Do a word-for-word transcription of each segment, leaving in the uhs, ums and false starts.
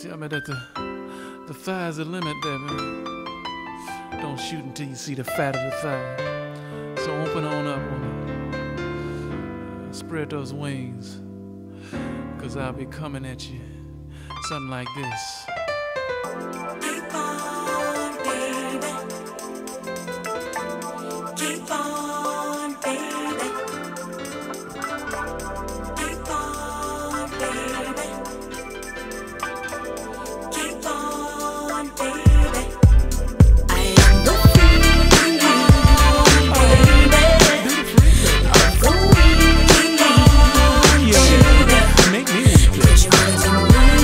Tell me that the, the thigh's the limit, baby. Don't shoot until you see the fat of the thigh. So open on up, woman. Spread those wings, cause I'll be coming at you. Something like this. Keep on, baby. Keep on, baby. Keep on, baby. Keep on, baby. I am the freak, baby. Of the weekend. Yeah, make me What you wanna do?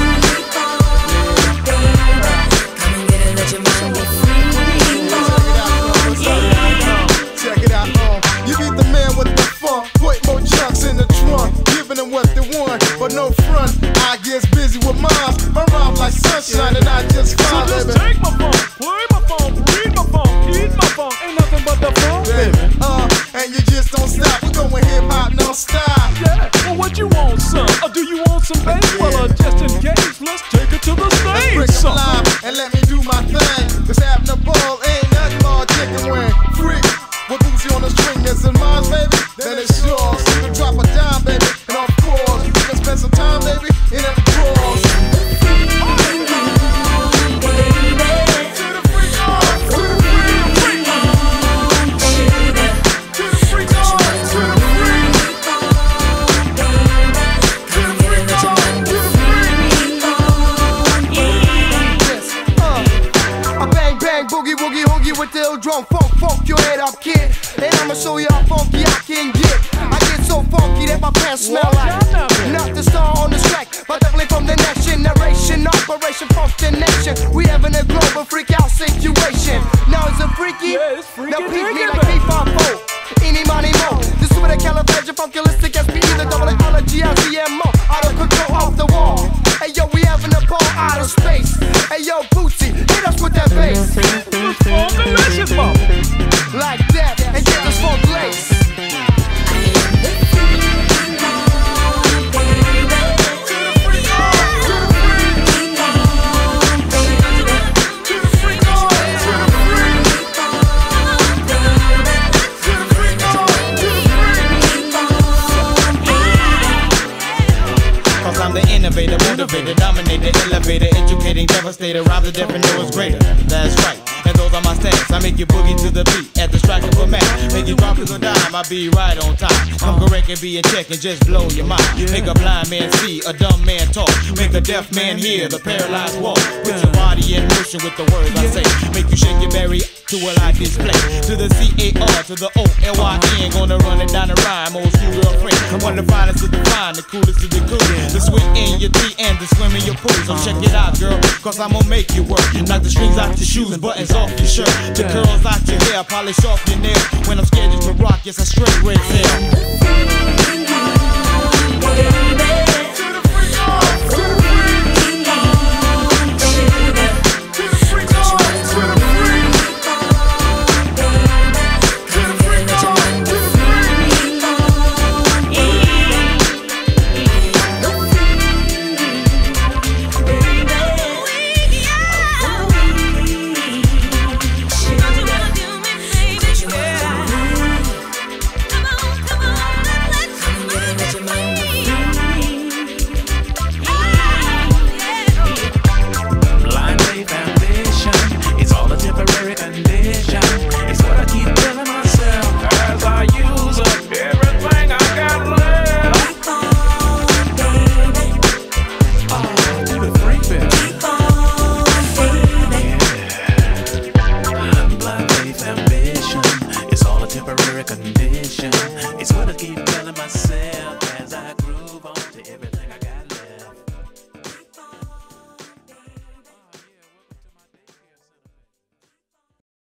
What they want, but no front. I get busy with mine. My rhyme like sunshine, and I just fly, so just baby. take my phone, play my phone, read my phone, eat my phone. Ain't nothing but the phone, baby. Uh, and you just don't stop. We're going hip hop non-stop. Yeah, well, what you want, son? Or do you want some bass? Yeah. Well, uh, just in case, let's take it to the Let's stage, break 'em son. live and let me do my thing. Cause having a ball ain't nothing more chicken wing. Freak, with Boosie on the string, is in mine, baby. Then it's yours. You can drop a dime, baby. And of course, you can spend some time, baby, in them drawers. Boogie, woogie, hoogie with the ill drum, funk, funk your head up, kid. And I'ma show you how funky I can get. I get so funky that my pants smell like. Not the star on the track, but definitely from the next generation. Operation Function Nation. We having a global freak out situation. Now it's a freaky. Yeah, it's freaky. Now peep me like P five four. Any money mo. The super califragilistic S P E, the double ology, L C M O. Out of control, off the wall. Hey yo, we having a ball out of space. Hey yo, Bootsy, hit us with that bass. Delicious, mama. Like that, and get this funk lace. Cause I'm the innovator, motivator, dominator, elevator, educating, devastator, rhymes the definite was greater. That's right. And those are my stats. I make you boogie to the beat at the strike of a match. Make you drop to the dime, I be right on time. I'm correct and be in check and just blow your mind. Make a blind man see, a dumb man talk. Make a deaf man hear, the paralyzed walk. Put your body in motion with the words I say. Make you shake your berry to what I display. To the C A R, to the O L Y N. Gonna run it down the rhyme, old school girlfriend. One of the finest of the fine, the coolest of the cool. The sweet in your tea and the swim in your pool. So check it out, girl, cause I'm gonna make you work. Knock the strings out your shoes, buttons off your shirt. The curls out your hair, polish off your nails. When I'm scared just to rock, yes, I straight red tail.